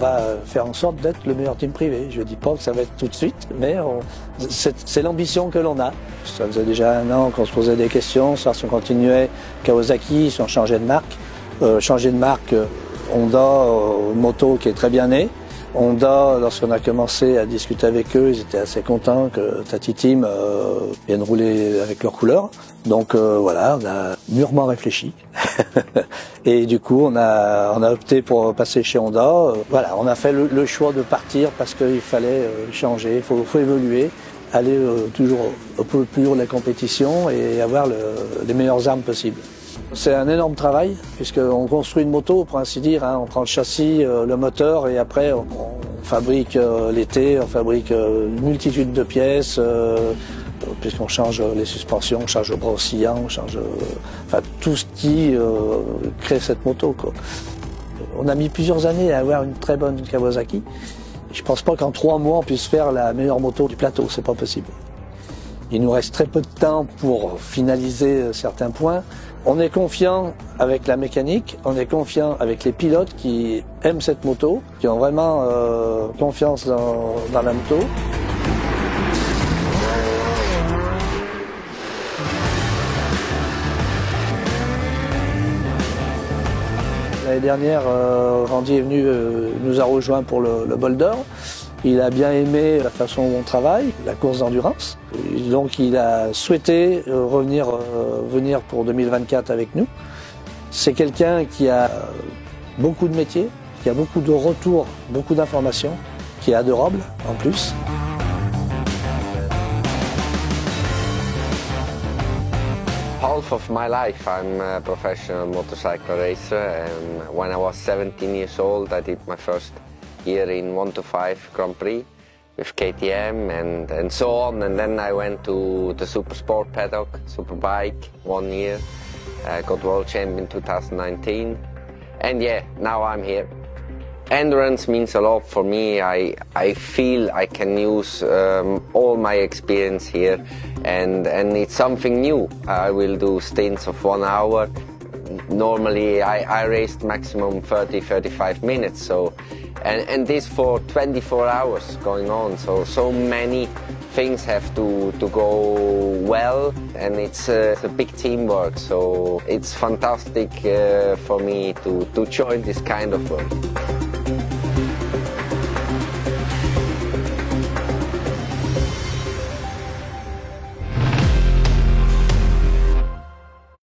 va faire en sorte d'être le meilleur team privé. Je ne dis pas que ça va être tout de suite, mais c'est l'ambition que l'on a. Ça faisait déjà 1 an qu'on se posait des questions, savoir si on continuait Kawasaki, si on changeait de marque. Honda, moto qui est très bien née. Honda, lorsqu'on a commencé à discuter avec eux, ils étaient assez contents que Tati Team vienne rouler avec leurs couleurs. Donc voilà, on a mûrement réfléchi. Et du coup, on a opté pour passer chez Honda. Voilà, on a fait le choix de partir parce qu'il fallait changer, il faut évoluer, aller toujours au plus haut de la compétition et avoir les meilleures armes possibles. C'est un énorme travail puisqu'on construit une moto, pour ainsi dire, hein. On prend le châssis, le moteur et après on fabrique l'été, on fabrique une multitude de pièces puisqu'on change les suspensions, on change le bras oscillant, on change enfin tout ce qui crée cette moto, quoi. On a mis plusieurs années à avoir une très bonne Kawasaki. Je pense pas qu'en 3 mois on puisse faire la meilleure moto du plateau, c'est pas possible. Il nous reste très peu de temps pour finaliser certains points. On est confiant avec la mécanique, on est confiant avec les pilotes qui aiment cette moto, qui ont vraiment confiance dans la moto. L'année dernière, Randy est venu, nous a rejoint pour le Bol d'Or. Il a bien aimé la façon dont on travaille, la course d'endurance. Donc il a souhaité venir pour 2024 avec nous. C'est quelqu'un qui a beaucoup de métiers, qui a beaucoup de retours, beaucoup d'informations, qui est adorable en plus. Half of my life I'm a professional motorcycle racer, and when I was 17 years old I did my first year in 1 to 5 Grand Prix with KTM and so on, and then I went to the Super Sport paddock, Superbike, 1 year, got world champion 2019, and yeah, now I'm here. Endurance means a lot for me. I feel I can use all my experience here, and it's something new. I will do stints of 1 hour. Normally I raced maximum 30-35 minutes, so and this for 24 hours going on, so many things have to go well, and it's a big teamwork, so it's fantastic for me to join this kind of work.